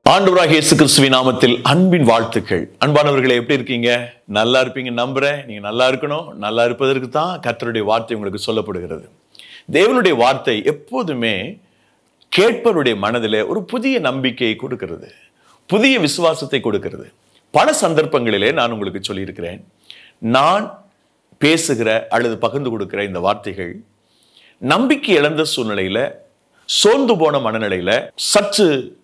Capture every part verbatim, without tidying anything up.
ஆண்டவராகிய இயேசு கிறிஸ்துவின் நாமத்தில் அன்பின் வாழ்த்துக்கள். அன்பானவர்களே, எப்படி இருக்கீங்க? நல்லா இருப்பீங்க நம்புறேன். நீங்க நல்லா இருக்கணும். நல்லா இருப்பதற்கு தான் கர்த்தருடைய வார்த்தை உங்களுக்கு சொல்லப்படுகிறது. தேவனுடைய வார்த்தை எப்போதுமே கேட்பவருடைய மனதிலே ஒரு புதிய நம்பிக்கையை கொடுக்கிறது, புதிய விசுவாசத்தை கொடுக்கிறது. பல சந்தர்ப்பங்களிலே நான் உங்களுக்கு சொல்லியிருக்கிறேன், நான் பேசுகிற அல்லது பகிர்ந்து கொடுக்கிற இந்த வார்த்தைகள் நம்பிக்கை இழந்த சூழ்நிலையில, சோர்ந்து போன மனநிலையில, சற்று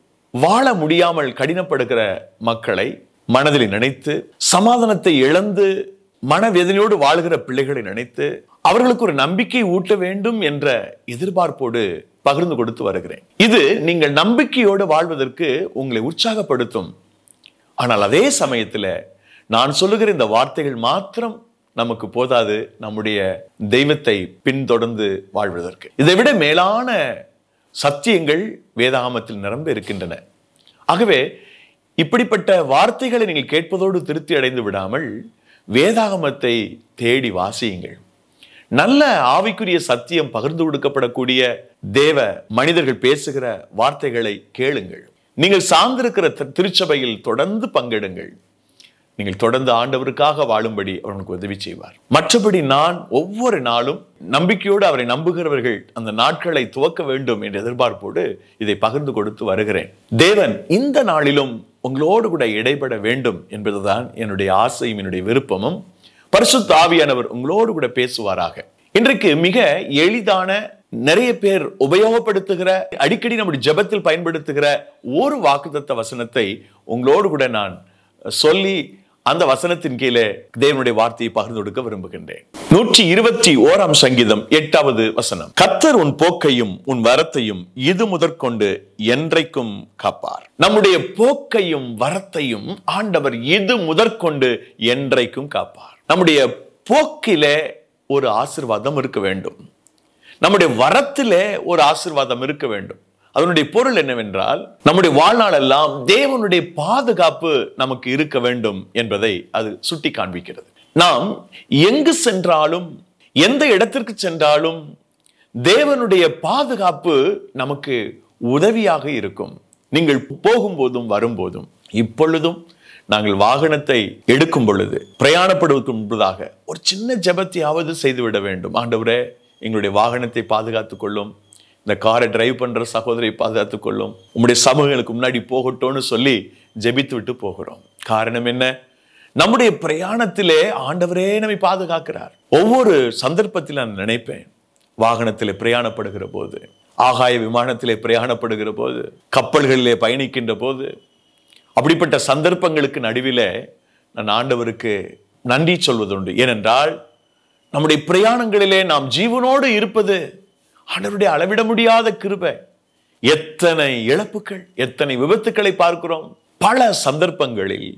வாழ முடியாமல் கடினப்படுகிற மக்களை மனதில் நினைத்து, சமாதானத்தை இழந்து மனவேதனையோடு வாழ்கிற பிள்ளைகளை நினைத்து அவர்களுக்கு ஒரு நம்பிக்கை ஊட்ட வேண்டும் என்ற எதிர்பார்ப்போடு பகிர்ந்து கொடுத்து வருகிறேன். இது நீங்கள் நம்பிக்கையோடு வாழ்வதற்கு உங்களை உற்சாகப்படுத்தும். ஆனால் அதே சமயத்தில் நான் சொல்லுகிற இந்த வார்த்தைகள் மாத்திரம் நமக்கு போதாது, நம்முடைய தெய்வத்தை பின்தொடர்ந்து வாழ்வதற்கு. இதை விட மேலான சத்தியங்கள் வேதாகமத்தில் நிரம்ப இருக்கின்றன. ஆகவே இப்படிப்பட்ட வார்த்தைகளை நீங்கள் கேட்பதோடு திருப்தி அடைந்து விடாமல் வேதாகமத்தை தேடி வாசியுங்கள். நல்ல ஆவிக்குரிய சத்தியம் பகிர்ந்து கொடுக்கப்படக்கூடிய தேவ மனிதர்கள் பேசுகிற வார்த்தைகளை கேளுங்கள். நீங்கள் சார்ந்திருக்கிற திருச்சபையில் தொடர்ந்து பங்கெடுங்கள். நீங்கள் தொடர்ந்து ஆண்டவருக்காக வாழும்படி அவனுக்கு உதவி செய்வார். மற்றபடி நான் ஒவ்வொரு நாளும் நம்பிக்கையோடு அவரை நம்புகிறவர்கள் அந்த நாட்களை துவக்க வேண்டும் என்ற எதிர்பார்ப்போடு இதை பகிர்ந்து கொடுத்து வருகிறேன். தேவன் இந்த நாளிலும் உங்களோடு கூட இடைபட வேண்டும் என்பதுதான் என்னுடைய ஆசையும் என்னுடைய விருப்பமும். பரிசுத்த ஆவியானவர் உங்களோடு கூட பேசுவாராக. இன்றைக்கு மிக எளிதான, நிறைய பேர் உபயோகப்படுத்துகிற, அடிக்கடி நம்முடைய ஜெபத்தில் பயன்படுத்துகிற ஒரு வாக்குத்தத்த வசனத்தை உங்களோடு கூட நான் சொல்லி அந்த வசனத்தின் கீழே தேவனுடைய வார்த்தையை பகிர்ந்து கொடுக்க விரும்புகின்றேன். நூற்றி இருபத்தி ஓராம் சங்கீதம் எட்டாவது வசனம். கர்த்தர் உன் போக்கையும் உன் வரத்தையும் இது முதற்கொண்டு என்றைக்கும் காப்பார். நம்முடைய போக்கையும் வரத்தையும் ஆண்டவர் இது முதற்கொண்டு என்றைக்கும் காப்பார். நம்முடைய போக்கிலே ஒரு ஆசீர்வாதம் இருக்க வேண்டும், நம்முடைய வரத்திலே ஒரு ஆசீர்வாதம் இருக்க வேண்டும். அதனுடைய பொருள் என்னவென்றால், நம்முடைய வாழ்நாள் எல்லாம் தேவனுடைய பாதுகாப்பு நமக்கு இருக்க வேண்டும் என்பதை அது சுட்டி காண்பிக்கிறது. நாம் எங்கு சென்றாலும், எந்த இடத்திற்கு சென்றாலும் தேவனுடைய பாதுகாப்பு நமக்கு உதவியாக இருக்கும். நீங்கள் போகும்போதும் வரும்போதும், இப்பொழுதும் நாங்கள் வாகனத்தை எடுக்கும் பொழுது, பிரயாணப்படுவதற்கு முன்பதாக ஒரு சின்ன ஜெபத்தையாவது செய்துவிட வேண்டும். ஆண்டவரே, எங்களுடைய வாகனத்தை பாதுகாத்துக் கொள்ளும், இந்த காரை டிரைவ் பண்ற சகோதரியை பாதுகாத்துக் கொள்ளும், உங்களுடைய சமூகங்களுக்கு முன்னாடி போகட்டும்னு சொல்லி ஜெபித்து விட்டு போகிறோம். காரணம் என்ன? நம்முடைய பிரயாணத்திலே ஆண்டவரே நம்மை பாதுகாக்கிறார். ஒவ்வொரு சந்தர்ப்பத்தில் நான் நினைப்பேன், வாகனத்திலே பிரயாணப்படுகிற போது, ஆகாய விமானத்திலே பிரயாணப்படுகிற போது, கப்பல்களிலே பயணிக்கின்ற போது, அப்படிப்பட்ட சந்தர்ப்பங்களுக்கு நடுவிலே நான் ஆண்டவருக்கு நன்றி சொல்வதுண்டு. ஏனென்றால் நம்முடைய பிரயாணங்களிலே நாம் ஜீவனோடு இருப்பது ஆண்டவருடைய அளவிட முடியாத கிருபை. எத்தனை இழப்புகள், எத்தனை விபத்துக்களை பார்க்கிறோம். பல சந்தர்ப்பங்களில்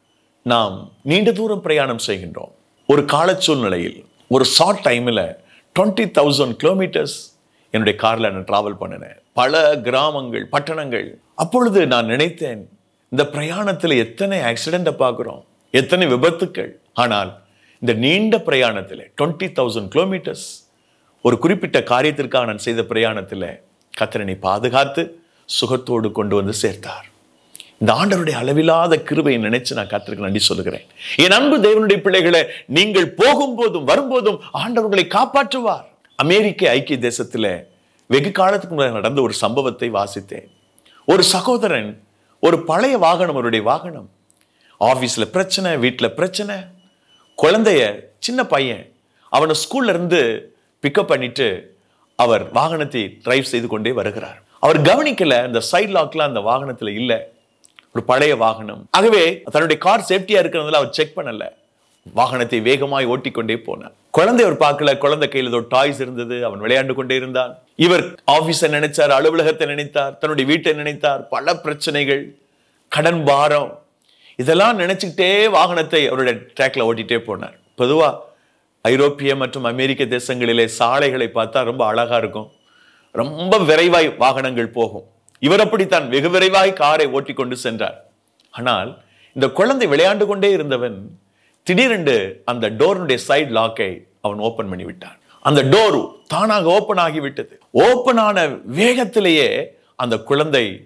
நாம் நீண்ட தூரம் பிரயாணம் செய்கின்றோம். ஒரு கால சூழ்நிலையில் ஒரு ஷார்ட் டைமில் டுவெண்ட்டி தௌசண்ட் கிலோமீட்டர்ஸ் என்னுடைய காரில் நான் டிராவல் பண்ணினேன். பல கிராமங்கள், பட்டணங்கள். அப்பொழுது நான் நினைத்தேன், இந்த பிரயாணத்தில் எத்தனை ஆக்சிடென்ட்டை பார்க்கிறோம், எத்தனை விபத்துக்கள். ஆனால் இந்த நீண்ட பிரயாணத்தில் டுவெண்ட்டி தௌசண்ட் கிலோமீட்டர்ஸ் ஒரு குறிப்பிட்ட காரியத்திற்காக நான் செய்த பிரயாணத்தில் கர்த்தரை பாதுகாத்து சுகத்தோடு கொண்டு வந்து சேர்த்தார். இந்த ஆண்டவருடைய அளவில்லாத கிருபையை நினைச்சு நான் கர்த்தருக்கு நன்றி சொல்லுகிறேன். என் அன்பு தேவனுடைய பிள்ளைகளை, நீங்கள் போகும்போதும் வரும்போதும் ஆண்டவர்களை காப்பாற்றுவார். அமெரிக்க ஐக்கிய தேசத்தில் வெகு காலத்துக்கு முன்னாடி நடந்த ஒரு சம்பவத்தை வாசித்தேன். ஒரு சகோதரன், ஒரு பழைய வாகனம், அவருடைய வாகனம், ஆபீஸ்ல பிரச்சனை, வீட்டில் பிரச்சனை, குழந்தைய, சின்ன பையன், அவனை ஸ்கூல்ல இருந்து பிக்கப் பண்ணிட்டு அவர் வாகனத்தை டிரைவ் செய்து கொண்டே வருகிறார். அவர் கவனிக்கல, இந்த சைட் லாக்ல அந்த வாகனத்துல இல்ல, ஒரு பழைய வாகனம். ஆகவே தன்னுடைய கார் சேஃப்டியா இருக்கிறதுல அவர் செக் பண்ணல, வாகனத்தை வேகமாய் ஓட்டிக்கொண்டே போனார். குழந்தை அவர் பார்க்கல, குழந்தை கையில் ஏதோ டாய்ஸ் இருந்தது, அவன் விளையாண்டு கொண்டே இருந்தான். இவர் ஆபீஸை நினைச்சார், அலுவலகத்தை நினைத்தார், தன்னுடைய வீட்டை நினைத்தார். பல பிரச்சனைகள், கடன் பாரம், இதெல்லாம் நினைச்சுக்கிட்டே வாகனத்தை அவருடைய ட்ராக்ல ஓட்டிட்டே போனார். பொதுவா ஐரோப்பிய மற்றும் அமெரிக்க தேசங்களிலே சாலைகளை பார்த்தா ரொம்ப அழகா இருக்கும், ரொம்ப விரைவாய் வாகனங்கள் போகும். இவர் அப்படித்தான் வெகு விரைவாய் காரை ஓட்டி கொண்டு சென்றார். ஆனால் இந்த குழந்தை விளையாண்டு கொண்டே இருந்தவன் திடீரென்று அந்த டோருடைய சைடு லாக்கை அவன் ஓபன் பண்ணி விட்டான். அந்த டோர் தானாக ஓபன் ஆகிவிட்டது. ஓபன் ஆன வேகத்திலேயே அந்த குழந்தை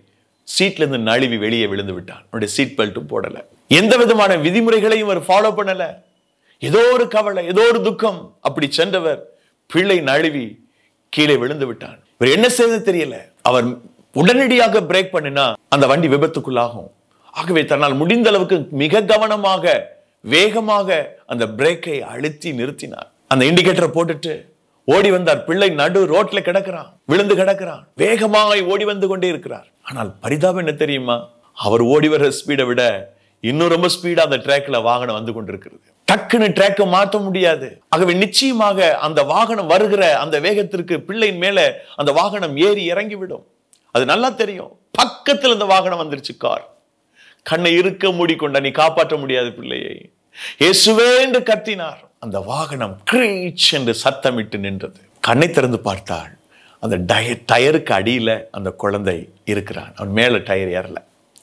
சீட்ல இருந்து நழுவி வெளியே விழுந்து விட்டான். அவனுடைய சீட் பெல்ட்டும் போடல. எந்த விதமான விதிமுறைகளையும் அவர் ஃபாலோ பண்ணல. ஏதோ ஒரு கவலை, ஏதோ ஒரு துக்கம். அப்படி சென்றவர் பிள்ளை நழுவி கீழே விழுந்து விட்டான். இவர் என்ன செய்தது தெரியல. அவர் உடனடியாக பிரேக் பண்ணினா அந்த வண்டி விபத்துக்குள்ளாகும். ஆகவே தன்னால் முடிந்த அளவுக்கு மிக கவனமாக வேகமாக அந்த பிரேக்கை அழுத்தி நிறுத்தினார். அந்த இண்டிகேட்டரை போட்டுட்டு ஓடி வந்தார். பிள்ளை நடு ரோட்ல கிடக்கிறான், விழுந்து கிடக்கிறான். வேகமாக ஓடி வந்து கொண்டே இருக்கிறார். ஆனால் பரிதாபம் என்ன தெரியுமா? அவர் ஓடி வர ஸ்பீடை விட இன்னும் ரொம்ப ஸ்பீடா அந்த ட்ராக்ல வாகனம் வந்து கொண்டிருக்கிறது. டக்குன்னு ட்ராக்க மாற்ற முடியாது. ஆகவே நிச்சயமாக அந்த வாகனம் வருகிற அந்த வேகத்திற்கு பிள்ளையின் மேல அந்த வாகனம் ஏறி இறங்கிவிடும். அது நல்லா தெரியும். பக்கத்தில் அந்த வாகனம் வந்துருச்சு. கார் கண்ணை இருக்க மூடிக்கொண்ட, நீ காப்பாற்ற முடியாது பிள்ளையை, இயேசுவே என்று கத்தினார். அந்த வாகனம் கிரீச் என்று சத்தமிட்டு நின்றது. கண்ணை திறந்து பார்த்தாள். அந்த டயருக்கு அடியில அந்த குழந்தை இருக்கிறான். அவன் மேல டயர் ஏறல.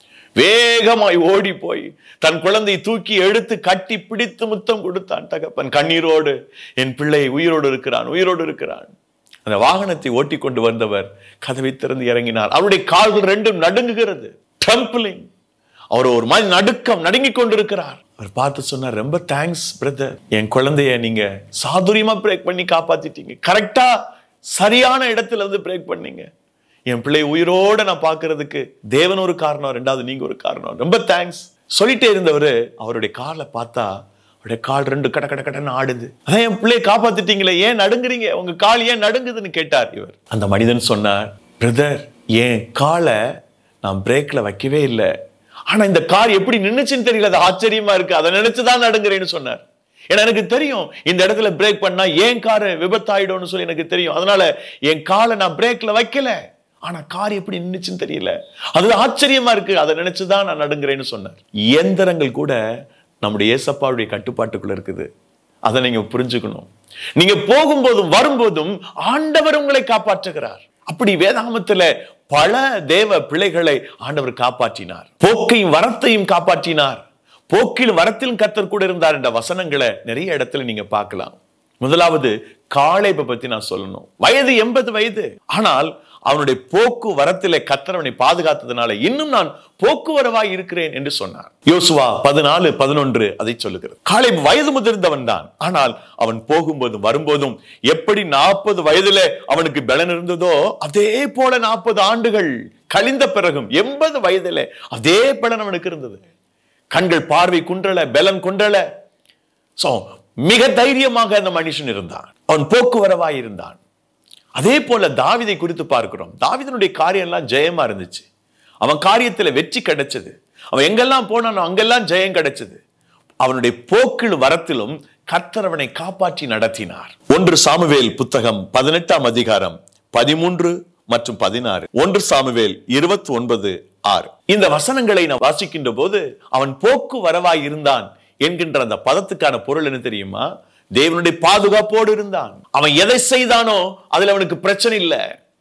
வேகமாய் ஓடி போய் தன் குழந்தையை தூக்கி எடுத்து கட்டி பிடித்து முத்தம் கொடுத்தான் தகப்பன் கண்ணீரோடு. என் பிள்ளை உயிரோடு இருக்கிறான், உயிரோடு இருக்கிறான். அந்த வாகனத்தை ஓட்டி கொண்டு வந்தவர் கதவை திறந்து இறங்கினார். அவருடைய கால்கள் ரெண்டும் நடுங்குகிறது. ட்ரம்பிளிங். அவர் ஒரு மாதிரி நடுக்கம், நடுங்கிக் கொண்டிருக்கிறார். அவர் பார்த்து சொன்னார், ரொம்ப தேங்க்ஸ் பிரதர், என் குழந்தைய நீங்க சாதுரியமா பிரேக் பண்ணி காப்பாத்திட்டீங்க. கரெக்டா சரியான இடத்துல வந்து பிரேக் பண்ணீங்க. என் பிள்ளை உயிரோட நான் பாக்குறதுக்கு தேவன் ஒரு காரணம், ரெண்டாவது நீங்க ஒரு காரணம். ரொம்ப தேங்க்ஸ் சொல்லிட்டே இருந்தவரு அவருடைய காலை பார்த்தா அவருடைய கால் ரெண்டு கட கட கடன்னு ஆடுது. அதான் என் பிள்ளையை காப்பாத்திட்டீங்களே, ஏன் நடுங்குறீங்க, உங்க கால் ஏன் நடுங்குதுன்னு கேட்டார் இவர். அந்த மனிதன் சொன்னார், பிரதர் என் காலை நான் பிரேக்ல வைக்கவே இல்லை, ஆனா இந்த கார் எப்படி நின்னுச்சுன்னு தெரியல, அது ஆச்சரியமா இருக்கு, அதை நினைச்சுதான் நடுங்குறேன்னு சொன்னார். ஏன்னா எனக்கு தெரியும் இந்த இடத்துல பிரேக் பண்ணா ஏன் காரு விபத்தாயிடும்னு சொல்லி எனக்கு தெரியும். அதனால என் காலை நான் பிரேக்ல வைக்கல, ஆனா கார் எப்படி நின்னுச்சுன்னு தெரியல, அது ஆச்சரியமா இருக்கு, அதை நினைச்சுதான் நான் நடுங்குறேன்னு சொன்னார். இயந்திரங்கள் கூட நம்முடைய ஏசப்பாவுடைய கட்டுப்பாட்டுக்குள்ள இருக்குது. அதை நீங்க புரிஞ்சுக்கணும். நீங்க போகும்போதும் வரும்போதும் ஆண்டவர் உங்களை காப்பாற்றுகிறார். அப்படி வேதாகமத்துல பல தேவ பிள்ளைகளை ஆண்டவர் காப்பாற்றினார். போக்கையும் வரத்தையும் காப்பாற்றினார். போக்கிலும் வரத்திலும் கர்த்தர் கூட இருந்தார் என்ற வசனங்களை நிறைய இடத்துல நீங்க பார்க்கலாம். முதலாவது காலேபை பத்தி நான் சொல்லணும். வயது எண்பது வயது, ஆனால் அவனுடைய போக்கு வரத்திலே கர்த்தர் அவனை பாதுகாத்ததுனால இன்னும் நான் போக்குவரவாய் இருக்கிறேன் என்று சொன்னார். யோசுவா பதினாலு பதினொன்று அதை சொல்லுகிறது. காலேப் வயது முதிர்ந்தவன் தான், ஆனால் அவன் போகும்போதும் வரும்போதும் எப்படி நாற்பது வயதுல அவனுக்கு பலன் இருந்ததோ அதே போல நாற்பது ஆண்டுகள் கழிந்த பிறகும் எண்பது வயதுல அதே பலன் அவனுக்கு இருந்தது. கண்கள் பார்வை குன்றல, பலன் குன்றல. சோ மிக தைரியமாக அந்த மனுஷன் இருந்தான். அவன் போக்குவரவாய் இருந்தான். அதே போல தாவீதை குறித்து பார்க்கிறோம். தாவீதினுடைய காரியம் எல்லாம் ஜெயமா இருந்துச்சு. அவன் காரியத்துல வெற்றி கிடைச்சது. அவன் எங்கெல்லாம் போனானோ அங்கெல்லாம் ஜெயம் கிடைச்சது. அவனுடைய போக்கில் வரத்திலும் கர்த்தர் அவனை காப்பாற்றி நடத்தினார். ஒன்று சாமுவேல் புத்தகம் பதினெட்டாம் அதிகாரம் பதிமூன்று மற்றும் பதினாறு, ஒன்று சாமுவேல் இருபத்தி ஒன்பது ஆறு. இந்த வசனங்களை நான் வாசிக்கின்ற போது அவன் போக்கு வரவாய் இருந்தான் என்கின்ற அந்த பதத்துக்கான பொருள் என்ன தெரியுமா? தேவனுடைய பாதுகாப்போடு இருந்தான். அவன் எதை செய்தானோ அதுல அவனுக்கு பிரச்சனை இல்லை.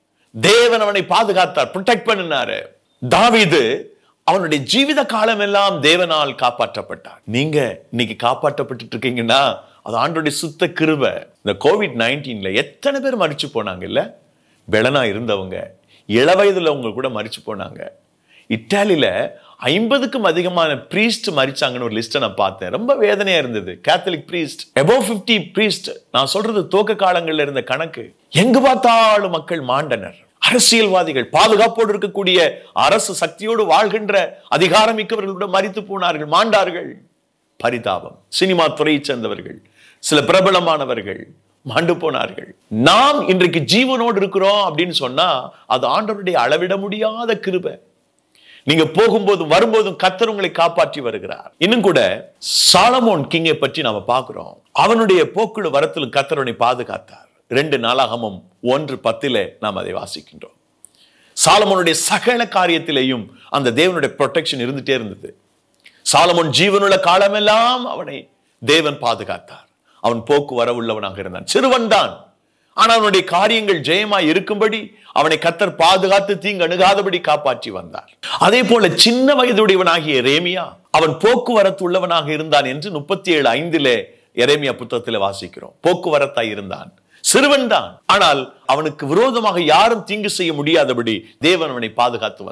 தேவன் அவனை பாதுகாத்தார், ப்ரொடெக்ட் பண்ணினாரு. தாவீது அவனுடைய ஜீவித காலம் எல்லாம் தேவனால் காப்பாற்றப்பட்டார். நீங்க இன்னைக்கு காப்பாற்றப்பட்டு இருக்கீங்கன்னா அது ஆண்டவருடைய சுத்த கிருபை. இந்த கோவிட் நைன்டீன்ல எத்தனை பேர் மரிச்சு போனாங்க இல்ல? பெலனா இருந்தவங்க, இளவயதுல அவங்க கூட மரிச்சு போனாங்க. இத்தாலியில ஐம்பதுக்கும் அதிகமான பிரீஸ்ட் மரிச்சாங்கன்னு ஒரு லிஸ்ட் நான் பார்த்தேன். ரொம்ப வேதனையா இருந்தது. Catholic priest above fifty priest. நான் சொல்றது துவக்க காலங்கள்ல இருந்த கணக்கு. எங்கு பார்த்தாலும் மக்கள் மாண்டனர். அரசியல்வாதிகள், பாதுகாப்போடு இருக்கக்கூடிய அரசு சக்தியோடு வாழ்கின்ற அதிகாரம் மிக்கவர்களோட மரித்து போனார்கள், மாண்டார்கள். பரிதாபம். சினிமா துறையை சேர்ந்தவர்கள், சில பிரபலமானவர்கள் மாண்டு போனார்கள். நாம் இன்றைக்கு ஜீவனோடு இருக்கிறோம் அப்படின்னு சொன்னா அது ஆண்டவருடைய அளவிட முடியாத கிருபை. நீங்க போகும்போதும் வரும்போதும் கர்த்தர் உங்களை காப்பாற்றி வருகிறார். இன்னும் கூட சாலமோன் கிங்கை பற்றி நாம பார்க்கிறோம். அவனுடைய போக்குல வரத்திலும் கர்த்தர் பாதுகாத்தார். ரெண்டு நாளாகமும் ஒன்று பத்திலே நாம் அதை வாசிக்கின்றோம். சாலமோனுடைய சகல காரியத்திலேயும் அந்த தேவனுடைய ப்ரொடெக்ஷன் இருந்துட்டே இருந்தது. சாலமோன் ஜீவனுள்ள காலமெல்லாம் அவனை தேவன் பாதுகாத்தார். அவன் போக்கு வரவுள்ளவனாக இருந்தான். சிறுவன் தான், ஆனால் அவனுடைய காரியங்கள் ஜெயமாய் இருக்கும்படி அவனை கர்த்தர் பாதுகாத்து தீங்கு அணுகாதபடி காப்பாற்றி வந்தார். அதே போல சின்ன வயதுடையவனாகிய எரேமியா அவன் போக்குவரத்து உள்ளவனாக இருந்தான் என்று முப்பத்தி ஏழு ஐந்திலே எரேமியா புத்தகத்தில் வாசிக்கிறோம். போக்குவரத்தாய் இருந்தான், சிறுவன் தான், ஆனால் அவனுக்கு விரோதமாக யாரும் தீங்கு செய்ய முடியாதபடி தேவன் அவனை பாதுகாத்து வந்தார்.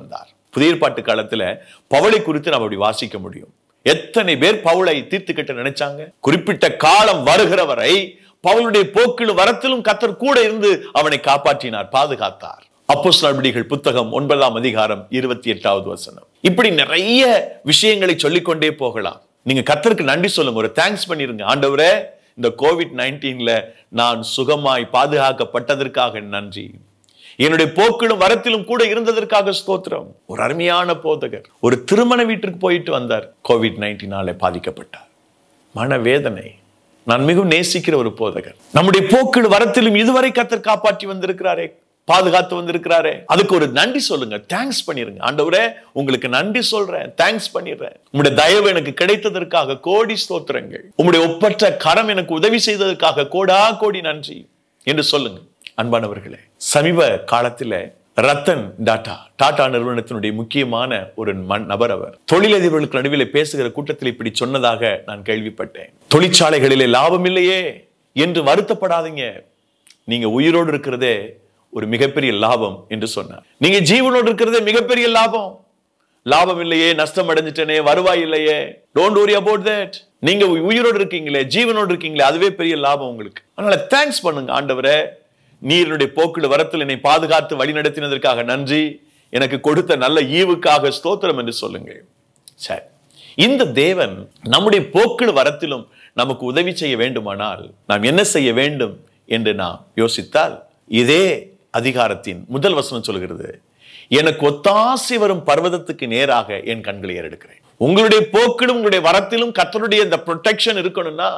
புதிய ஏற்பாட்டு காலத்துல பவுலை குறித்து நாம் அப்படி வாசிக்க முடியும். எத்தனை பேர் பவுலை தீர்த்து கட்ட நினைச்சாங்க. குறிப்பிட்ட காலம் வருகிற வரை பவுலுடைய போக்கிலும் வரத்திலும் கர்த்தர் கூட இருந்து அவனை காப்பாற்றினார், பாதுகாத்தார். அப்போஸ்தலர் நடபடிகள் புத்தகம் ஒன்பதாம் அதிகாரம் இருபத்தி எட்டாவது வசனம். இப்படி நிறைய விஷயங்களை சொல்லிக்கொண்டே போகலாம். நீங்க கர்த்தருக்கு நன்றி சொல்லுங்க, ஒரு தேங்க்ஸ் பண்ணிருங்க. ஆண்டவரே, இந்த கோவிட் நைன்டீன்ல நான் சுகமாய் பாதுகாக்கப்பட்டதற்காக நன்றி. என்னுடைய போக்கிலும் வரத்திலும் கூட இருந்ததற்காக ஸ்தோத்திரம். ஒரு அருமையான போதகர் ஒரு திருமண வீட்டிற்கு போயிட்டு வந்தார். கோவிட் நைன்டீனால பாதிக்கப்பட்டார். மனவேதனை. நான் மிகவும் நேசிக்கிற ஒரு போதகர். நம்முடைய போக்கிலும் வரத்திலும் இதுவரை கர்த்தர் காப்பாற்றி வந்திருக்கிறாரே, பாதுகாத்து வந்திருக்கிறாரே, அதுக்கு ஒரு நன்றி சொல்லுங்க, தேங்க்ஸ் பண்ணிருங்க. ஆண்டவரே, உங்களுக்கு நன்றி சொல்றேன், தேங்க்ஸ் பண்ணிடுறேன். உங்களுடைய தயவு எனக்கு கிடைத்ததற்காக கோடி ஸ்தோத்திரங்கள். உங்களுடைய ஒப்பற்ற கரம் எனக்கு உதவி செய்ததற்காக கோடா கோடி நன்றி என்று சொல்லுங்க. அன்பானவர்களே, சமீப காலத்தில் ரத்தன் டாடா டாடா நிறுவனத்தினுடைய முக்கியமான ஒரு நபர். அவர் தொழிலதிபர்களுக்கு நடுவில் பேசுகிற கூட்டத்தில் இப்படி சொன்னதாக நான் கேள்விப்பட்டேன். தொழிற்சாலைகளிலே லாபம் இல்லையே என்று வருத்தப்படாதீங்க, நீங்க உயிரோடு இருக்கிறதே ஒரு மிகப்பெரிய லாபம் என்று சொன்னார். நீங்க ஜீவனோடு இருக்கிறதே மிகப்பெரிய லாபம். லாபம் இல்லையே, நஷ்டம் அடைஞ்சிட்டனே, வருவாய் இல்லையே, டோன்ட் வரி அபவுட் தட். நீங்க உயிரோடு இருக்கீங்களே, ஜீவனோடு இருக்கீங்களே, அதுவே பெரிய லாபம் உங்களுக்கு. அதனால தேங்க்ஸ் பண்ணுங்க. ஆண்டவரே, நீருடைய போக்கில் வரத்தில் என்னை பாதுகாத்து வழி நடத்தினதற்காக நன்றி, எனக்கு கொடுத்த நல்ல ஈவுக்காக ஸ்தோத்திரம் என்று சொல்லுங்கள். சரி, இந்த தேவன் நம்முடைய போக்கில் வரத்திலும் நமக்கு உதவி செய்ய வேண்டுமானால் நாம் என்ன செய்ய வேண்டும் என்று நாம் யோசித்தால், இதே அதிகாரத்தின் முதல் வசனம் சொல்கிறது, எனக்கு ஒத்தாசை வரும் பர்வதத்துக்கு நேராக என் கண்களை ஏறெடுக்கிறேன். உங்களுடைய போக்கிலும் உங்களுடைய வரத்திலும் கர்த்தருடைய இந்த ப்ரொடெக்ஷன் இருக்கணும்னா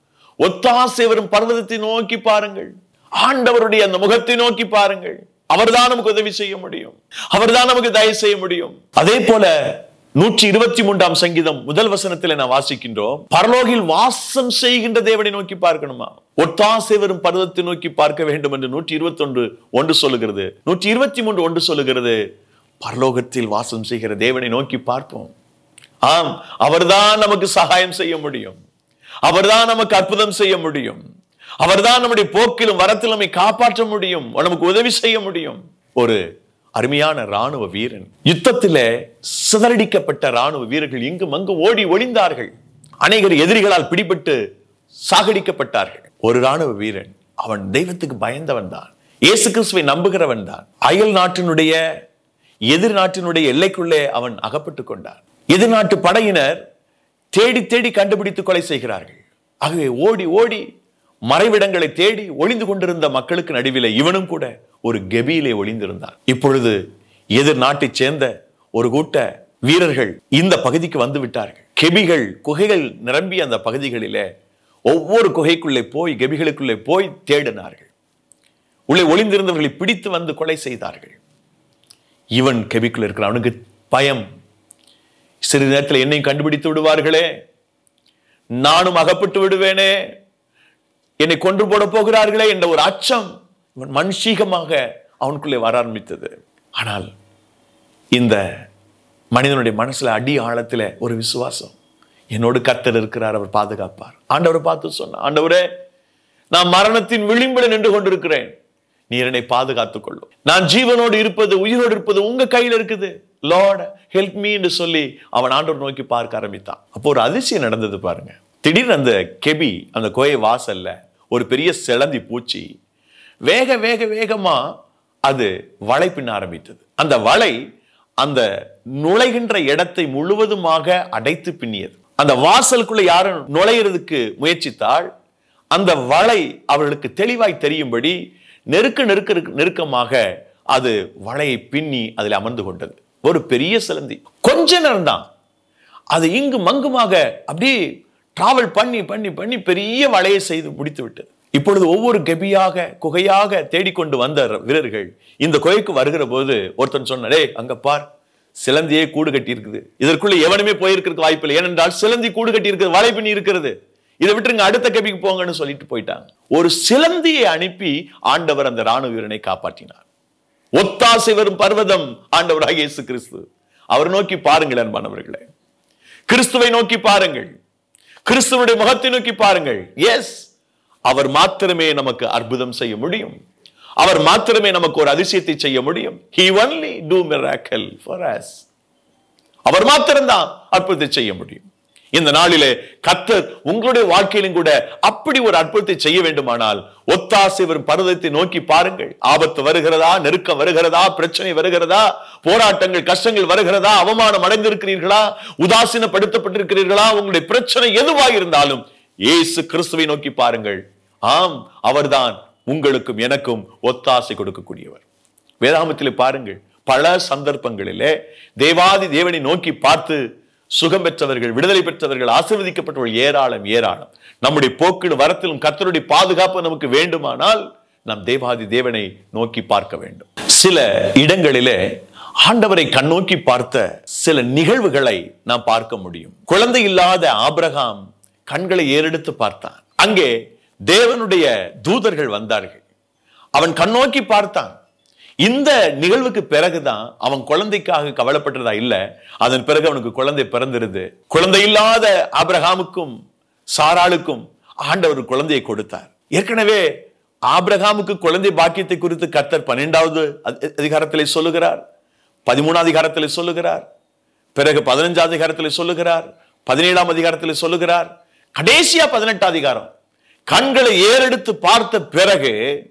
ஒத்தாசை வரும் பர்வதத்தை நோக்கி பாருங்கள். ஆண்டவருடைய அந்த முகத்தை நோக்கி பாருங்கள். அவர்தான் நமக்கு உதவி செய்ய முடியும், அவர்தான் நமக்கு தயவு செய்ய முடியும். அதே போல நூற்றி இருபத்தி மூன்றாம் சங்கீதம் முதல் வசனத்தில் நான் வாசிக்கின்றோம், பரலோகில் வாசம் செய்கின்ற தேவனை நோக்கி பார்க்கணுமா, ஒத்தாசை வரும் பர்வதத்தை நோக்கி பார்க்க வேண்டும் என்று நூற்றி இருபத்தி ஒன்று ஒன்று சொல்லுகிறது. நூற்றி இருபத்தி மூன்று ஒன்று சொல்லுகிறது, பரலோகத்தில் வாசம் செய்கிற தேவனை நோக்கி பார்ப்போம். ஆம், அவர்தான் நமக்கு சகாயம் செய்ய முடியும், அவர்தான் நமக்கு அற்புதம் செய்ய முடியும், அவர்தான் நம்முடைய போக்கிலும் வரத்திலும் காப்பாற்ற முடியும், நமக்கு உதவி செய்ய முடியும். ஒரு அருமையான ராணுவ வீரன், யுத்தத்திலே சிதறடிக்கப்பட்ட ராணுவ வீரர்கள் இங்கும் அங்கும் ஓடி ஒளிந்தார்கள். அநேகர் எதிரிகளால் பிடிபட்டு சாகடிக்கப்பட்டார்கள். ஒரு ராணுவ வீரன், அவன் தெய்வத்துக்கு பயந்தவன் தான், இயேசு கிறிஸ்துவை நம்புகிறவன் தான். அயல் நாட்டினுடைய எதிர் நாட்டினுடைய எல்லைக்குள்ளே அவன் அகப்பட்டுக் கொண்டான். எதிர்நாட்டு படையினர் தேடி தேடி கண்டுபிடித்து கொலை செய்கிறார்கள். ஆகவே ஓடி ஓடி மறைவிடங்களை தேடி ஒளிந்து கொண்டிருந்த மக்களுக்கு நடுவிலே இவனும் கூட ஒரு கெபியிலே ஒளிந்திருந்தான். இப்பொழுது எதிர் நாட்டை சேர்ந்த ஒரு கூட்ட வீரர்கள் இந்த பகுதிக்கு வந்து விட்டார்கள். கெபிகள், குகைகள் நிரம்பிய அந்த பகுதிகளிலே ஒவ்வொரு குகைக்குள்ளே போய் கெபிகளுக்குள்ளே போய் தேடினார்கள். உள்ளே ஒளிந்திருந்தவர்களை பிடித்து வந்து கொலை செய்தார்கள். இவன் கெபிக்குள்ள இருக்கிறான். அவனுக்கு பயம், சிறிது நேரத்தில் என்னையும் கண்டுபிடித்து விடுவார்களே, நானும் அகப்பட்டு விடுவேனே, என்னை கொன்று போட போகிறார்களே என்ற ஒரு அச்சம் மனுஷீகமாக அவனுக்குள்ளே வர ஆரம்பித்தது. ஆனால் இந்த மனிதனுடைய மனசுல அடி ஆழத்துல ஒரு விசுவாசம், என்னோடு கர்த்தர் இருக்கிறார், அவர் பாதுகாப்பார். ஆண்டவரை பார்த்து சொன்ன, ஆண்டவரே, நான் மரணத்தின் விளிம்பில் நின்று கொண்டிருக்கிறேன், நீர் என்னை பாதுகாத்துக் கொள்ளும். நான் ஜீவனோடு இருப்பது, உயிரோடு இருப்பது உங்க கையில் இருக்குது, லார்ட் ஹெல்ப் மீ என்று சொல்லி அவன் ஆண்டவர் நோக்கி பார்க்க ஆரம்பித்தான். அப்போ ஒரு அதிசயம் நடந்தது பாருங்க. திடீர்னு அந்த கெபி, அந்த கோயை வாசல்ல ஒரு பெரிய சிலந்தி பூச்சி வேக வேக வேகமா அது வலை பின்ன ஆரம்பித்தது. அந்த வலை அந்த நுழைகின்ற இடத்தை முழுவதுமாக அடைத்து பின்னியது. அந்த வாசலுக்குள்ள யாரும் நுழையிறதுக்கு முயற்சித்தால் அந்த வலை அவர்களுக்கு தெளிவாய் தெரியும்படி நெருக்க நெருக்க நெருக்கமாக அது வலையை பின்னி அதில் அமர்ந்து கொண்டது. ஒரு பெரிய சிலந்தி. கொஞ்ச நேரம் தான் அது இங்கு மங்குமாக அப்படியே டிராவல் பண்ணி பண்ணி பண்ணி பெரிய வலையை செய்து முடித்து விட்டது. இப்பொழுது ஒவ்வொரு கெபியாக குகையாக தேடிக்கொண்டு வந்த வீரர்கள் இந்த குகைக்கு வருகிற போது ஒருத்தன் சொன்னே, அங்க பார், சிலந்தியே கூடு கட்டி இருக்குது, இதற்குள்ள எவனுமே போயிருக்கிறதுக்கு வாய்ப்பு இல்லை, ஏனென்றால் சிலந்தி கூடு கட்டி இருக்கிறது, வலை பின்னி இருக்கிறது, இதை விட்டுருங்க, அடுத்த கெபிக்கு போங்கன்னு சொல்லிட்டு போயிட்டாங்க. ஒரு சிலந்தியை அனுப்பி ஆண்டவர் அந்த ராணுவ வீரனை காப்பாற்றினார். ஒத்தாசை வரும் பர்வதம் ஆண்டவராகிய இயேசு கிறிஸ்து. அவர் நோக்கி பாருங்கள் அன்பானவர்களே, கிறிஸ்துவை நோக்கி பாருங்கள், கிறிஸ்துவனுடைய முகத்தை நோக்கி பாருங்கள். எஸ், அவர் மாத்திரமே நமக்கு அற்புதம் செய்ய முடியும், அவர் மாத்திரமே நமக்கு ஒரு அதிசயத்தை செய்ய முடியும். He only do miracle for us. அவர் மாத்திரம்தான் அற்புதத்தை செய்ய முடியும். இந்த நாளிலே கர்த்தர் உங்களுடைய வாழ்க்கையிலும் கூட அப்படி ஒரு அற்புதத்தை செய்ய வேண்டுமானால் ஒத்தாசை வரும் பர்வதத்தை நோக்கி பாருங்கள். ஆபத்து வருகிறதா, நெருக்கம் வருகிறதா, பிரச்சனை வருகிறதா, போராட்டங்கள் கஷ்டங்கள் வருகிறதா, அவமானம் அடைந்திருக்கிறீர்களா, உதாசீனப்படுத்தப்பட்டிருக்கிறீர்களா, உங்களுடைய பிரச்சனை எதுவாக இருந்தாலும் இயேசு கிறிஸ்துவை நோக்கி பாருங்கள். ஆம், அவர்தான் உங்களுக்கும் எனக்கும் ஒத்தாசை கொடுக்கக்கூடியவர். வேதாகமத்திலே பாருங்கள், பல சந்தர்ப்பங்களிலே தேவாதி தேவனை நோக்கி பார்த்து சுகம் பெற்றவர்கள், விடுதலை பெற்றவர்கள், ஆசீர்வதிக்கப்பட்டவர்கள் ஏராளம் ஏராளம். நம்முடைய போக்கிடு வரத்திலும் கர்த்தருடைய பாதுகாப்பு நமக்கு வேண்டுமானால் நாம் தேவாதி தேவனை நோக்கி பார்க்க வேண்டும். சில இடங்களிலே ஆண்டவரை கண்ணோக்கி பார்த்த சில நிகழ்வுகளை நாம் பார்க்க முடியும். குழந்தை இல்லாத ஆபிரகாம் கண்களை ஏறெடுத்து பார்த்தான். அங்கே தேவனுடைய தூதர்கள் வந்தார்கள். அவன் கண்ணோக்கி பார்த்தான். இந்த நிகழ்வுக்கு பிறகுதான் அவன் குழந்தைக்காக கவலைப்பட்டதா இல்ல, அதன் பிறகு அவனுக்கு குழந்தை பிறந்திருது. குழந்தை இல்லாத ஆபிரகாமுக்கும் சாராளுக்கும் ஆண்டவர் குழந்தையை கொடுத்தார். ஏற்கனவே ஆபிரகாமுக்கு குழந்தை பாக்கியத்தை குறித்து கர்த்தர் பன்னிரெண்டாவது அதிகாரத்திலே சொல்லுகிறார், பதிமூணாவது அதிகாரத்திலே சொல்லுகிறார், பிறகு பதினஞ்சாவது அதிகாரத்திலே சொல்லுகிறார், பதினேழாம் அதிகாரத்திலே சொல்லுகிறார், கடைசியா பதினெட்டாம் அதிகாரம். கண்களை ஏறெடுத்து பார்த்த பிறகு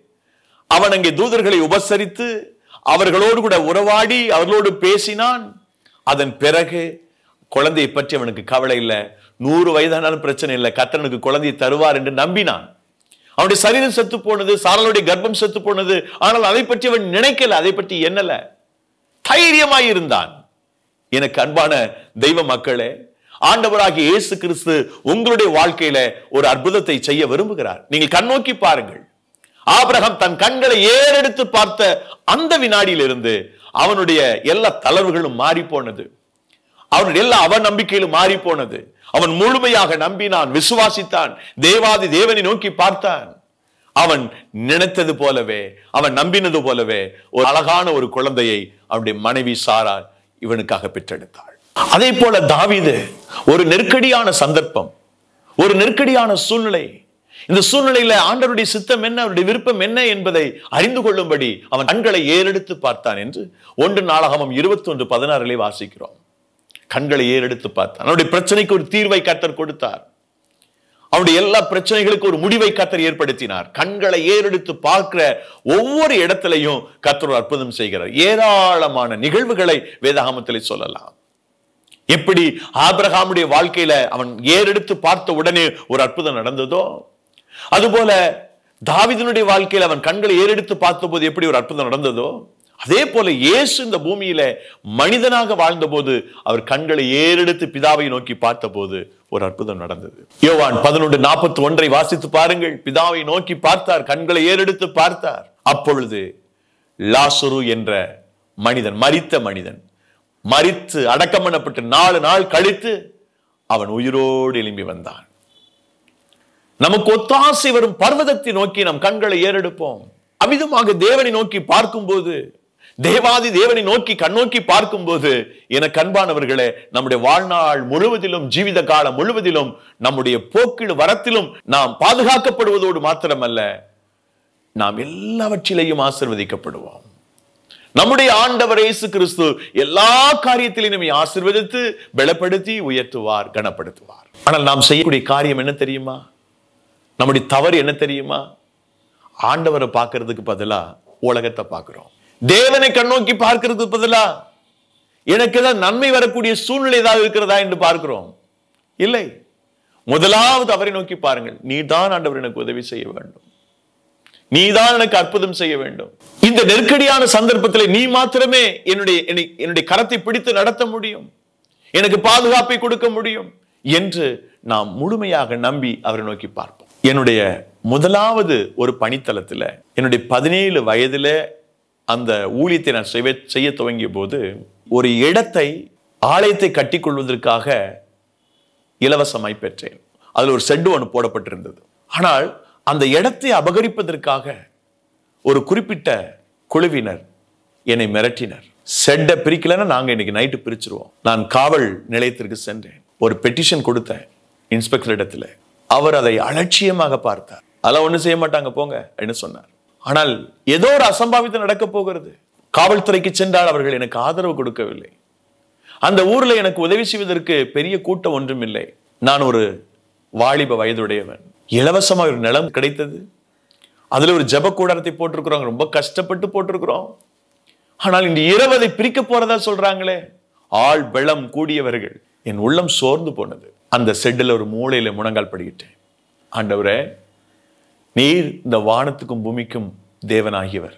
அவன் அங்கே தூதர்களை உபசரித்து அவர்களோடு கூட உறவாடி அவர்களோடு பேசினான். அதன் பிறகு குழந்தையை பற்றி அவனுக்கு கவலை இல்லை. நூறு வயதானாலும் பிரச்சனை இல்லை, கர்த்தனுக்கு குழந்தையை தருவார் என்று நம்பினான். அவனுடைய சரீரம் செத்து போனது, சாராளுடைய கர்ப்பம் செத்து போனது. ஆனால் அதை பற்றி அவன் நினைக்கல, அதை பற்றி எண்ணல, தைரியமாய் இருந்தான். எனக்கு அன்பான தெய்வ மக்களே, ஆண்டவராகிய இயேசு கிறிஸ்து உங்களுடைய வாழ்க்கையில ஒரு அற்புதத்தை செய்ய விரும்புகிறார். நீங்கள் கண்ணோக்கி பாருங்கள். ஆபிரகாம் தன் கண்களை ஏறெடுத்து பார்த்த அந்த வினாடியிலிருந்து அவனுடைய எல்லா தளர்வுகளும் மாறி போனது. அவனுடைய எல்லா அவநம்பிக்கையிலும் மாறி போனது. அவன் முழுமையாக நம்பினான், விசுவாசித்தான், தேவாதி தேவனை நோக்கி பார்த்தான். அவன் நினைத்தது போலவே, அவன் நம்பினது போலவே ஒரு அழகான ஒரு குழந்தையை அவனுடைய மனைவி சாரா இவனுக்காக பெற்றெடுத்தாள். அதே போல தாவீது ஒரு நெருக்கடியான சந்தர்ப்பம், ஒரு நெருக்கடியான சூழ்நிலை. இந்த சூழ்நிலையில ஆண்டவருடைய சித்தம் என்ன, அவருடைய விருப்பம் என்ன என்பதை அறிந்து கொள்ளும்படி அவன் கண்களை ஏறெடுத்து பார்த்தான் என்று ஒன்று நாளாகமம் இருபத்தி ஒன்று பதினாறிலே வாசிக்கிறோம். கண்களை ஏறெடுத்து பார்த்தான். அவனுடைய பிரச்சனைக்கு ஒரு தீர்வை கர்த்தர் கொடுத்தார். அவனுடைய எல்லா பிரச்சனைகளுக்கு ஒரு முடிவை கர்த்தர் ஏற்படுத்தினார். கண்களை ஏறெடுத்து பார்க்கிற ஒவ்வொரு இடத்திலையும் கர்த்தர் அற்புதம் செய்கிறார். ஏராளமான நிகழ்வுகளை வேதாகமத்திலே சொல்லலாம். எப்படி ஆபிரகாமுடைய வாழ்க்கையில அவன் ஏறெடுத்து பார்த்த உடனே ஒரு அற்புதம் நடந்ததோ, அதுபோல தாவீதினுடைய வாழ்க்கையில் அவன் கண்களை ஏறெடுத்து பார்த்த போது எப்படி ஒரு அற்புதம் நடந்ததோ, அதே போல இயேசு இந்த பூமியில மனிதனாக வாழ்ந்த போது அவர் கண்களை ஏறெடுத்து பிதாவை நோக்கி பார்த்த போது ஒரு அற்புதம் நடந்தது. யோவான் பதினொன்று நாற்பத்தி ஒன்றை வாசித்து பாருங்கள். பிதாவை நோக்கி பார்த்தார், கண்களை ஏறெடுத்து பார்த்தார். அப்பொழுது லாசரு என்ற மனிதன், மரித்த மனிதன், மரித்து அடக்கம் பண்ணப்பட்டு நாலு நாள் கழித்து அவன் உயிரோடு எழும்பி வந்தான். நமக்கு ஒத்தாசை வரும் பர்வதத்தை நோக்கி நம் கண்களை ஏறெடுப்போம். அமிதமாக தேவனை நோக்கி பார்க்கும் போது, தேவாதி தேவனை நோக்கி கண்ணோக்கி பார்க்கும் போது, எனக்கு அன்பானவர்களே, நம்முடைய வாழ்நாள் முழுவதிலும், ஜீவித காலம் முழுவதிலும், நம்முடைய போக்கிடு வரத்திலும் நாம் பாதுகாக்கப்படுவதோடு மாத்திரமல்ல, நாம் எல்லாவற்றிலேயும் ஆசீர்வதிக்கப்படுவோம். நம்முடைய ஆண்டவர் இயேசு கிறிஸ்து எல்லா காரியத்திலையும் நம்மை ஆசீர்வதித்து பலப்படுத்தி உயர்த்துவார், கனப்படுத்துவார். ஆனால் நாம் செய்யக்கூடிய காரியம் என்ன தெரியுமா? நம்முடைய தவறு என்ன தெரியுமா? ஆண்டவரை பார்க்கிறதுக்கு பதிலா உலகத்தை பார்க்கிறோம். தேவனை கண்ணோக்கி பார்க்கிறதுக்கு பதிலா எனக்கு ஏதாவது நன்மை வரக்கூடிய சூழ்நிலை ஏதாவது இருக்கிறதா என்று பார்க்கிறோம். இல்லை, முதலாவது அவரை நோக்கி பாருங்கள். நீதான் ஆண்டவர் எனக்கு உதவி செய்ய வேண்டும், நீதான் எனக்கு அற்புதம் செய்ய வேண்டும். இந்த நெருக்கடியான சந்தர்ப்பத்தில் நீ மாத்திரமே என்னுடைய என்னுடைய கரத்தை பிடித்து நடத்த முடியும், எனக்கு பாதுகாப்பை கொடுக்க முடியும் என்று நாம் முழுமையாக நம்பி அவரை நோக்கி பார்ப்போம். என்னுடைய முதலாவது ஒரு பணித்தளத்தில் என்னுடைய பதினேழு வயதுல அந்த ஊழியத்தை நான் செய்ய செய்ய துவங்கிய போது ஒரு இடத்தை, ஆலயத்தை கட்டி கொள்வதற்காக இலவசமாய் பெற்றேன். அதில் ஒரு செட்டு ஒன்று போடப்பட்டிருந்தது. ஆனால் அந்த இடத்தை அபகரிப்பதற்காக ஒரு குறிப்பிட்ட குழுவினர் என்னை மிரட்டினர். செட்டை பிரிக்கலன்னா நாங்க இன்னைக்கு நைட்டு பிரிச்சிருவோம். நான் காவல் நிலையத்திற்கு சென்றேன், ஒரு பெட்டிஷன் கொடுத்தேன் இன்ஸ்பெக்டர் இடத்துல. அவர் அதை அலட்சியமாக பார்த்தார். அதெல்லாம் ஒன்றும் செய்ய மாட்டாங்க போங்க அப்படின்னு சொன்னார். ஆனால் ஏதோ ஒரு அசம்பாவிதம் நடக்க போகிறது. காவல்துறைக்கு சென்றால் அவர்கள் எனக்கு ஆதரவு கொடுக்கவில்லை. அந்த ஊர்ல எனக்கு உதவி செய்வதற்கு பெரிய கூட்டம் ஒன்றும் இல்லை. நான் ஒரு வாலிப வயதுடையவன். இலவசமாக ஒரு நிலம் கிடைத்தது. அதுல ஒரு ஜெப கூடாரத்தை போட்டிருக்கிறோம். ரொம்ப கஷ்டப்பட்டு போட்டிருக்கிறோம். ஆனால் இந்த இருபதை பிரிக்க போறதா சொல்றாங்களே. ஆள் பலம் கூடியவர்கள். என் உள்ளம் சோர்ந்து போனது. அந்த செட்டில் ஒரு மூலையில முழங்கால் படிக்கிட்டேன். ஆண்டவரே, நீர் இந்த வானத்துக்கும் பூமிக்கும் தேவனாகியவர்.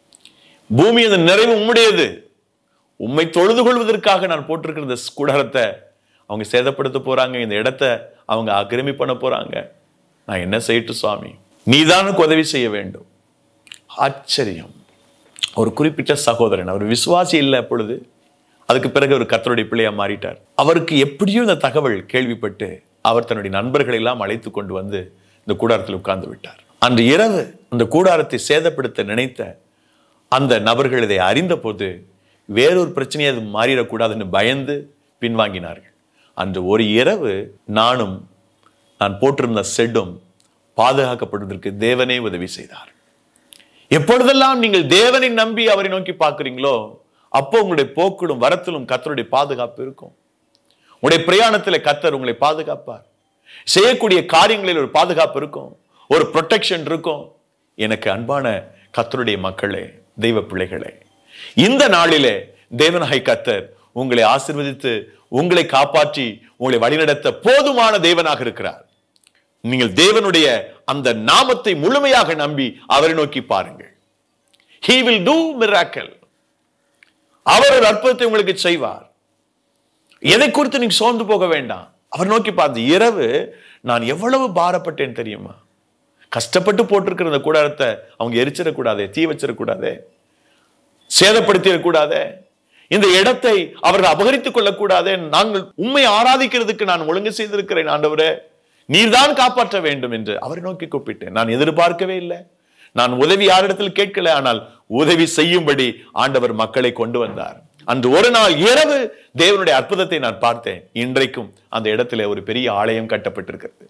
பூமி அந்த நிறைவு உம்முடையது. உம்மை தொழுது கொள்வதற்காக நான் போட்டிருக்கிற இந்த கூடாரத்தை அவங்க சேதப்படுத்த போறாங்க. இந்த இடத்தை அவங்க ஆக்கிரமி பண்ண போறாங்க. நான் என்ன செய்யட்டும் சுவாமி? நீதான் உதவி செய்ய வேண்டும். ஆச்சரியம். ஒரு குறிப்பிட்ட சகோதரன், அவர் விசுவாசி இல்லை அப்பொழுது. அதுக்கு பிறகு ஒரு கர்த்தருடைய பிள்ளையா மாறிட்டார். அவருக்கு எப்படியோ இந்த தகவல் கேள்விப்பட்டு அவர் தன்னுடைய நண்பர்களை எல்லாம் அழைத்து கொண்டு வந்து இந்த கூடாரத்தில் உட்கார்ந்து விட்டார். அன்று இரவு அந்த கூடாரத்தை சேதப்படுத்த நினைத்த அந்த நபர்கள் இதை அறிந்த போது வேறொரு பிரச்சனையை அது மாறிடக்கூடாதுன்னு பயந்து பின்வாங்கினார்கள். அன்று ஒரு இரவு நானும் நான் போட்டிருந்த செட்டும் பாதுகாக்கப்படுவதற்கு தேவனே உதவி செய்தார். எப்பொழுதெல்லாம் நீங்கள் தேவனை நம்பி அவரை நோக்கி பார்க்கிறீங்களோ அப்போ உங்களுடைய போக்கிலும் வரத்திலும் கர்த்தருடைய பாதுகாப்பு இருக்கும். உங்களுடைய பிரயாணத்தில் கர்த்தர் உங்களை பாதுகாப்பார். செய்யக்கூடிய காரியங்களில் ஒரு பாதுகாப்பு இருக்கும், ஒரு ப்ரொடெக்ஷன் இருக்கும். எனக்கு அன்பான கர்த்தருடைய மக்களே, தெய்வ பிள்ளைகளே, இந்த நாளிலே தேவனாகிய கர்த்தர் உங்களை ஆசீர்வதித்து உங்களை காப்பாற்றி உங்களை வழிநடத்த போதுமான தேவனாக இருக்கிறார். நீங்கள் தேவனுடைய அந்த நாமத்தை முழுமையாக நம்பி அவரை நோக்கி பாருங்கள். He will do miracle. அவர் ஒரு அற்புதத்தை உங்களுக்கு செய்வார். எதை குறித்து நீங்க சோர்ந்து போக வேண்டாம். அவர் நோக்கி பார்த்து, இரவு நான் எவ்வளவு பாரப்பட்டேன் தெரியுமா? கஷ்டப்பட்டு போட்டிருக்கிற இந்த கூடாரத்தை அவங்க எரிச்சிடக்கூடாதே, தீ வச்சிடக்கூடாதே, சேதப்படுத்திடக்கூடாதே, இந்த இடத்தை அவர்கள் அபகரித்துக் கொள்ளக்கூடாதே. நாங்கள் உண்மை ஆராதிக்கிறதுக்கு நான் ஒழுங்கு செய்திருக்கிறேன் ஆண்டவரே, நீர்தான் காப்பாற்ற வேண்டும் என்று அவரை நோக்கி கூப்பிட்டேன். நான் எதிர்பார்க்கவே இல்லை. நான் உதவி யாரிடத்தில் கேட்கல. ஆனால் உதவி செய்யும்படி ஆண்டவர் மக்களை கொண்டு வந்தார். அன்று ஒரு நாள் இரவு தேவனுடைய அற்புதத்தை நான் பார்த்தேன். இன்றைக்கும் அந்த இடத்துல ஒரு பெரிய ஆலயம் கட்டப்பட்டிருக்கிறது.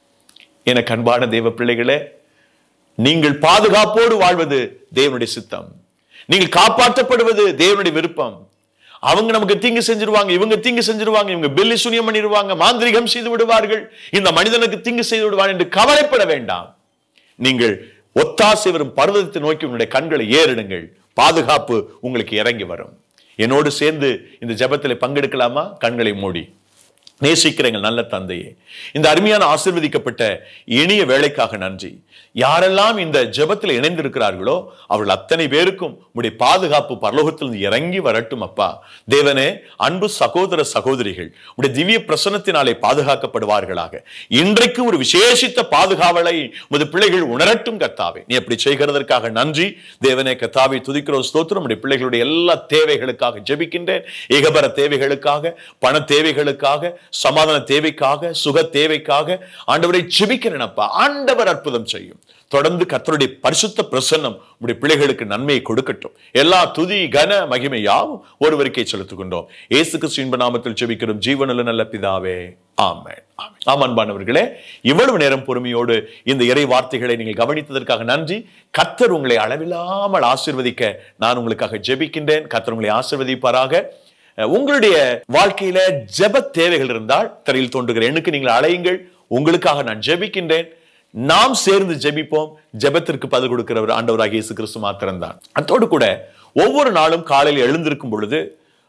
எனக்கு அன்பான தேவ பிள்ளைகளே, நீங்கள் பாதுகாப்போடு வாழ்வது தேவனுடைய சித்தம். நீங்கள் காப்பாற்றப்படுவது தேவனுடைய விருப்பம். அவங்க நமக்கு தீங்கு செஞ்சிருவாங்க, இவங்க தீங்கு செஞ்சிருவாங்க, இவங்க பில்லி சூனியம் பண்ணிடுவாங்க, மாந்திரிகம் செய்து விடுவார்கள், இந்த மனிதனுக்கு தீங்கு செய்து விடுவான் என்று கவலைப்பட வேண்டாம். நீங்கள் ஒத்தாசை வரும் பர்வதத்தை நோக்கி உங்களுடைய கண்களை ஏறிடுங்கள். பாதுகாப்பு உங்களுக்கு இறங்கி வரும். என்னோடு சேர்ந்து இந்த ஜெபத்தில் பங்கெடுக்கலாமா? கண்களை மூடி. நேசிக்கிறீங்க நல்ல தந்தையே, இந்த அருமையான ஆசீர்வதிக்கப்பட்ட இனிய வேலைக்காக நன்றி. யாரெல்லாம் இந்த ஜெபத்தில் இணைந்திருக்கிறார்களோ அவர்கள் அத்தனை பேருக்கும் உடைய பாதுகாப்பு பரலோகத்திலிருந்து இறங்கி வரட்டும். அப்பா தேவனே, அன்பு சகோதர சகோதரிகள் உடைய திவ்ய பிரசன்னத்தினாலே பாதுகாக்கப்படுவார்களாக. இன்றைக்கு ஒரு விசேஷித்த பாதுகாவலை உமது பிள்ளைகள் உணரட்டும் கர்த்தாவே. நீ அப்படி செய்கிறதற்காக நன்றி தேவனே. கர்த்தாவை துதிக்கிற ஸ்தோத்திரம். உடைய பிள்ளைகளுடைய எல்லா தேவைகளுக்காக ஜெபிக்கின்றேன். ஏகபர தேவைகளுக்காக, பண தேவைகளுக்காக, சமாதான தேவைக்காக, சுக தேவைக்காக ஆண்டவரை ஜெபிக்கிறேன். அப்பா ஆண்டவர் அற்புதம் செய்யும். தொடர்ந்து கர்த்தருடைய பரிசுத்த பிரசன்னம் உடைய பிள்ளைகளுக்கு நன்மையை கொடுக்கட்டும். எல்லா துதி கன மகிமை யாவும் ஒருவருக்கே செலுத்திக் கொண்டோம். இயேசு கிறிஸ்துவின் நாமத்தில் ஜெபிக்கிறோம் ஜீவனுள்ள நல்ல பிதாவே, ஆமென். ஆம் அன்பானவர்களே, இவ்வளவு நேரம் பொறுமையோடு இந்த இறை வார்த்தைகளை நீங்கள் கவனித்ததற்காக நன்றி. கர்த்தர் உங்களை அளவில்லாமல் ஆசீர்வதிக்க நான் உங்களுக்காக ஜெபிக்கின்றேன். கர்த்தர் உங்களை ஆசீர்வதிப்பாராக. உங்களுடைய வாழ்க்கையில ஜெப தேவைகள் இருந்தால் திரையில் தோன்றுகிற எண்ணுக்கு நீங்கள் அழையுங்கள். உங்களுக்காக நான் ஜெபிக்கின்றேன். நாம் சேர்ந்து ஜெபிப்போம். ஜெபத்திற்கு பதில் கொடுக்கிறவர் ஆண்டவராகிய இயேசு கிறிஸ்து மாத்திரம்தான். அதோடு கூட ஒவ்வொரு நாளும் காலையில் எழுந்திருக்கும் பொழுது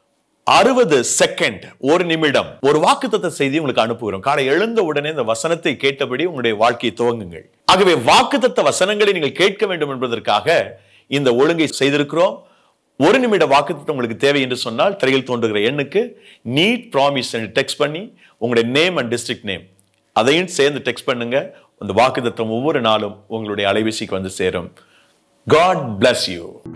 அறுபது செகண்ட், ஒரு நிமிடம் ஒரு வாக்குத்தத்த செய்தி உங்களுக்கு அனுப்புகிறோம். காலை எழுந்த உடனே இந்த வசனத்தை கேட்டபடி உங்களுடைய வாழ்க்கையை துவங்குங்கள். ஆகவே வாக்குத்தத்த வசனங்களை நீங்கள் கேட்க வேண்டும் என்பதற்காக இந்த ஒழுங்கை செய்திருக்கிறோம். ஒரு நிமிட வாக்குத்தத்தம் உங்களுக்கு தேவை என்று சொன்னால் திரையில் தோன்றுகிற எண்ணுக்கு நீட் ப்ராமிஸ் என்று டெக்ஸ்ட் பண்ணி உங்களுடைய நேம் அண்ட் டிஸ்ட்ரிக்ட் நேம் அதையும் சேர்ந்து டெக்ஸ்ட் பண்ணுங்க. அந்த வாக்குத்தத்தம் ஒவ்வொரு நாளும் உங்களுடைய அலைபேசிக்கு வந்து சேரும். God bless you.